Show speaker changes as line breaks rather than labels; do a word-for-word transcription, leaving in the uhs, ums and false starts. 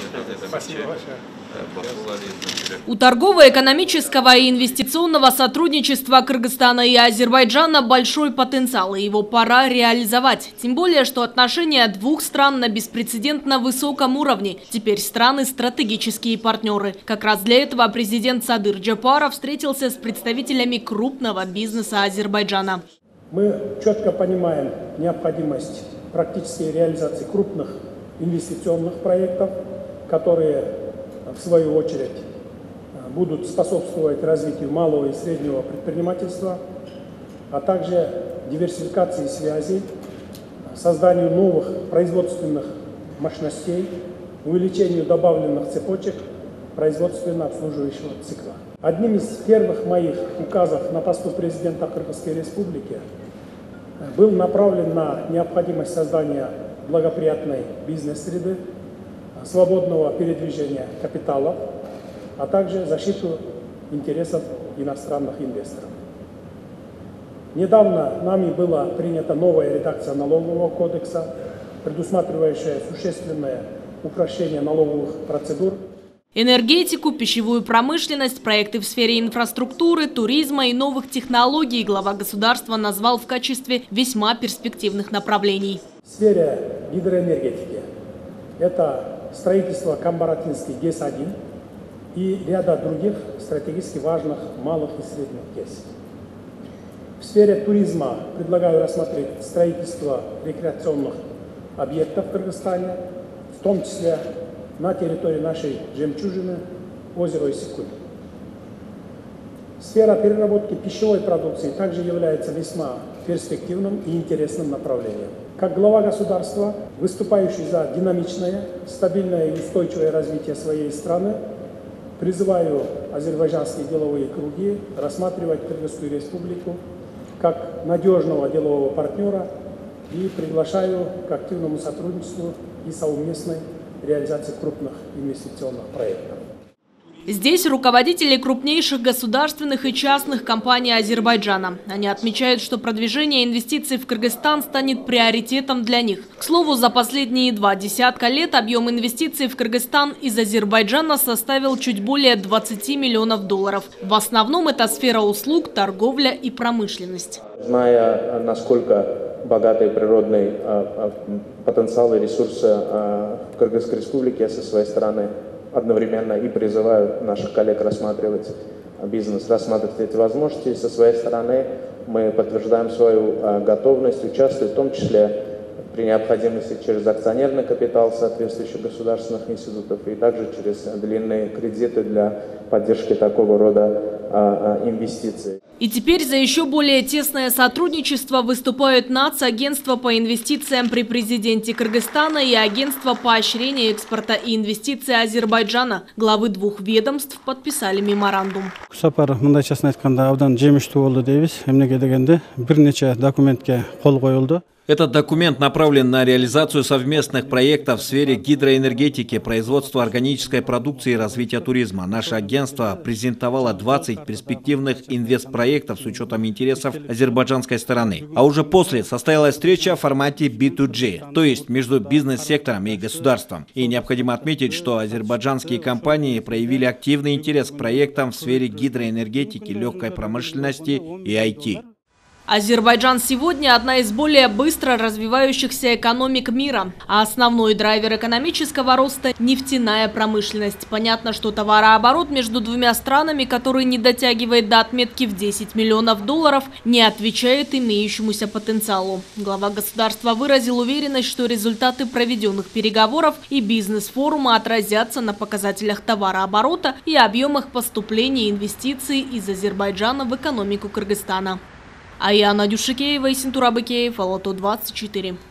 Спасибо большое.
У торгово-экономического и инвестиционного сотрудничества Кыргызстана и Азербайджана большой потенциал, и его пора реализовать. Тем более, что отношения двух стран на беспрецедентно высоком уровне. Теперь страны стратегические партнеры. Как раз для этого президент Садыр Джапаров встретился с представителями крупного бизнеса Азербайджана.
Мы четко понимаем необходимость практической реализации крупных инвестиционных проектов, которые в свою очередь будут способствовать развитию малого и среднего предпринимательства, а также диверсификации связей, созданию новых производственных мощностей, увеличению добавленных цепочек производственно-обслуживающего цикла. Одним из первых моих указов на посту президента Кыргызской Республики был направлен на необходимость создания благоприятной бизнес-среды, свободного передвижения капиталов, а также защиту интересов иностранных инвесторов. Недавно нами была принята новая редакция налогового кодекса, предусматривающая существенное упрощение налоговых процедур.
Энергетику, пищевую промышленность, проекты в сфере инфраструктуры, туризма и новых технологий глава государства назвал в качестве весьма перспективных направлений.
В сфере гидроэнергетики это строительство Камбаратинский ГЭС один и ряда других стратегически важных малых и средних ГЭС. В сфере туризма предлагаю рассмотреть строительство рекреационных объектов в Кыргызстане, в том числе на территории нашей жемчужины озера Иссык-Куль. Сфера переработки пищевой продукции также является весьма перспективным и интересным направлением. Как глава государства, выступающий за динамичное, стабильное и устойчивое развитие своей страны, призываю азербайджанские деловые круги рассматривать Кыргызскую республику как надежного делового партнера и приглашаю к активному сотрудничеству и совместной реализации крупных инвестиционных проектов.
Здесь руководители крупнейших государственных и частных компаний Азербайджана. Они отмечают, что продвижение инвестиций в Кыргызстан станет приоритетом для них. К слову, за последние два десятка лет объем инвестиций в Кыргызстан из Азербайджана составил чуть более двадцати миллионов долларов. В основном это сфера услуг, торговля и промышленность.
Зная, насколько богатый природный потенциал и ресурсы в Кыргызской республике, я со своей стороны одновременно и призываю наших коллег рассматривать бизнес, рассматривать эти возможности. И со своей стороны мы подтверждаем свою готовность участвовать, в том числе при необходимости через акционерный капитал соответствующих государственных институтов и также через длинные кредиты для поддержки такого рода инвестиций.
И теперь за еще более тесное сотрудничество выступают нацагентство по инвестициям при президенте Кыргызстана и агентство поощрения экспорта и инвестиций Азербайджана. Главы двух ведомств подписали меморандум.
Этот документ направлен на реализацию совместных проектов в сфере гидроэнергетики, производства органической продукции и развития туризма. Наше агентство презентовало двадцать перспективных инвестпроектов с учетом интересов азербайджанской стороны. А уже после состоялась встреча в формате би ту джи, то есть между бизнес-сектором и государством. И необходимо отметить, что азербайджанские компании проявили активный интерес к проектам в сфере гидроэнергетики, легкой промышленности и ай ти.
Азербайджан сегодня одна из более быстро развивающихся экономик мира, а основной драйвер экономического роста – нефтяная промышленность. Понятно, что товарооборот между двумя странами, который не дотягивает до отметки в десять миллионов долларов, не отвечает имеющемуся потенциалу. Глава государства выразил уверенность, что результаты проведенных переговоров и бизнес-форума отразятся на показателях товарооборота и объемах поступлений инвестиций из Азербайджана в экономику Кыргызстана. Аяна Дюшикеева и Синтура Быкеев, Алато двадцать четыре.